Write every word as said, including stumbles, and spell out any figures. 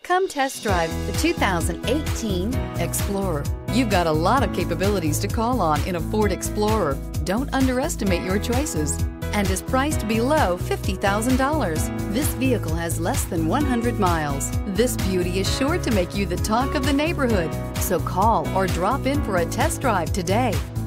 Come test drive the two thousand eighteen Explorer. You've got a lot of capabilities to call on in a Ford Explorer. Don't underestimate your choices, and is priced below fifty thousand dollars. This vehicle has less than one hundred miles. This beauty is sure to make you the talk of the neighborhood. So call or drop in for a test drive today.